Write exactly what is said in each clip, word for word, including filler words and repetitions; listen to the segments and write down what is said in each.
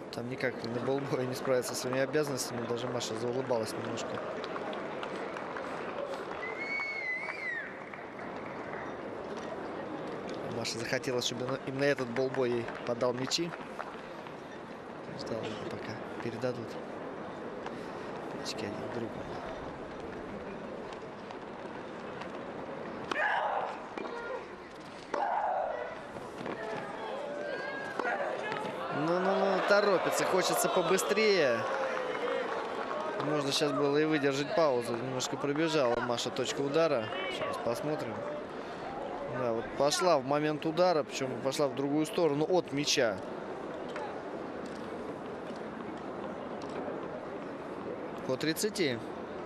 Там никак на болбое не справиться со своими обязанностями. Даже Маша заулыбалась немножко. Маша захотела, чтобы именно этот болбой ей подал мячи. Ждала, пока передадут мячики один другу. Ну-ну-ну, торопится, хочется побыстрее. Можно сейчас было и выдержать паузу. Немножко пробежала Маша точка удара. Сейчас посмотрим. Да, вот пошла в момент удара, причем пошла в другую сторону от мяча. По тридцати.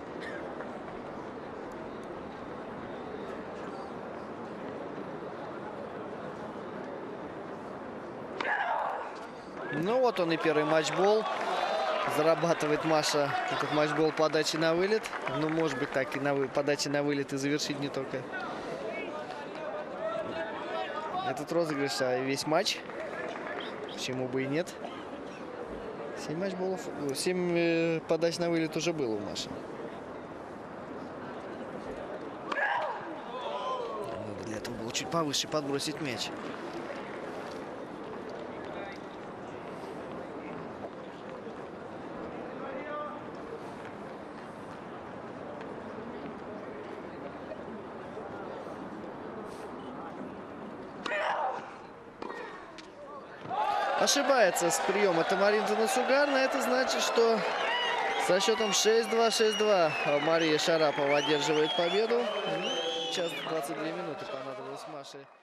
Ну вот он и первый матчбол. Зарабатывает Маша этот матчбол подачи на вылет. Ну, может быть, так и на вы... подачи на вылет и завершить не только этот розыгрыш, а весь матч. Почему бы и нет. Семь матчболов, семь э, подач на вылет уже было у Маши. Надо для этого было чуть повыше подбросить мяч. Ошибается с приема Тамарин Танасугарна. Это значит, что со счетом шесть-два, шесть-два Мария Шарапова одерживает победу. Час двадцать две минуты понадобилось Маше.